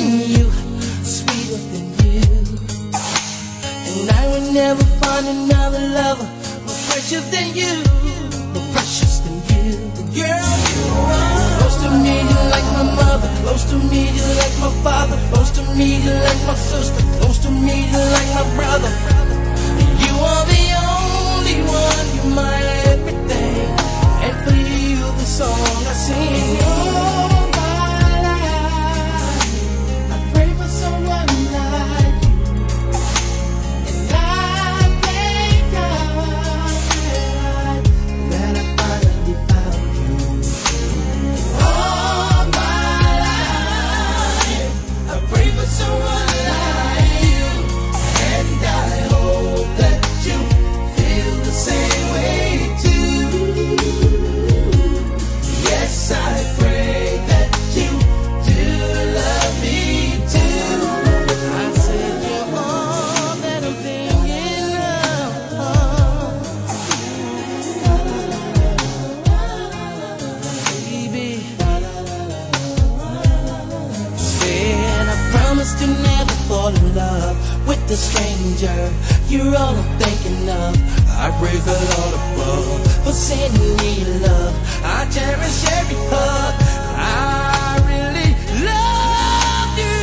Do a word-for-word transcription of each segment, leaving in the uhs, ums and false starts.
than you, sweeter than you. And I will never find another lover more precious than you, more precious than you. Girl, you are close to me, you're like my mother. Close to me, you're like my father. Close to me, you're like my sister. Close to me, you're like my brother. You are the only one, you're my everything. And for you, the song I sing. All my life, I pray for someone like you. And I thank God that I finally found you. All my life, I pray for someone like you. And I hope that you feel the same way too. Yes, I pray that you do love me too. I said you're all that I'm thinking of, baby. Said I promised to never fall in love with a stranger. You're all I'm thinking of. I praise the Lord above for sending me love. I cherish every hug. I really love you.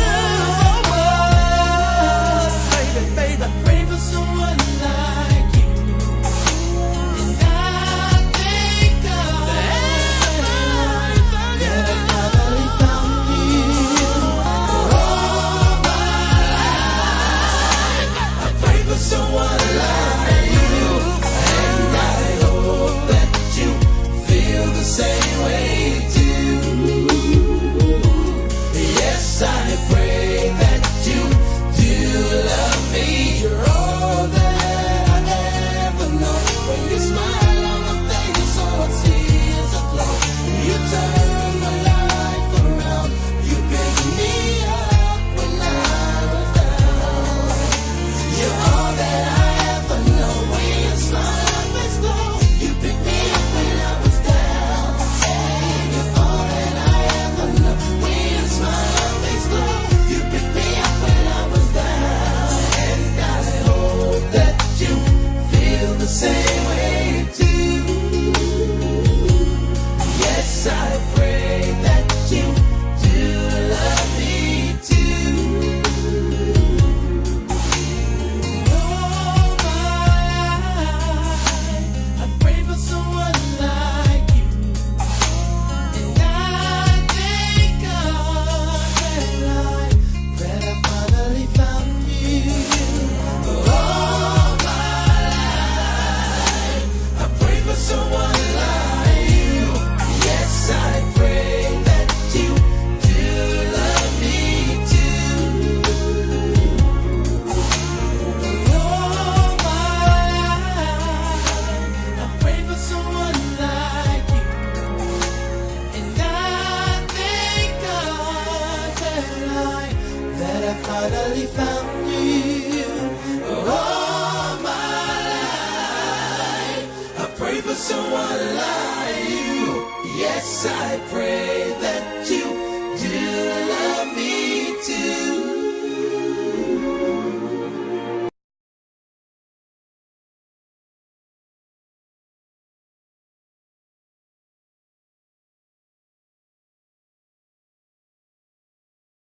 Oh, baby, baby, I pray for someone like you. And I thank God that I finally found you. All my life, I pray for someone like you. And I hope that you feel the same way too. Yes, I pray that you do love me. You're all that I ever know. When you smile on my face, all I see is a glow. You turn my life around. You pick me up when I was down. You're all that I ever know. When you smile on my face, glow. You pick me up when I was down. Hey, you're all that I ever know. When you smile on my face, glow. You pick me up when I was down. And I hope that you feel the same way too. Yes, I pray that you do love me too. All my life, I pray for someone like you. And I thank God that I, that I finally found you. All my life, I pray for someone like you. Yes, I pray that you do love me too. All my life, I pray for someone like you. And I thank God that I, that I finally found you. All my life, I pray for someone like you. Yes, I pray that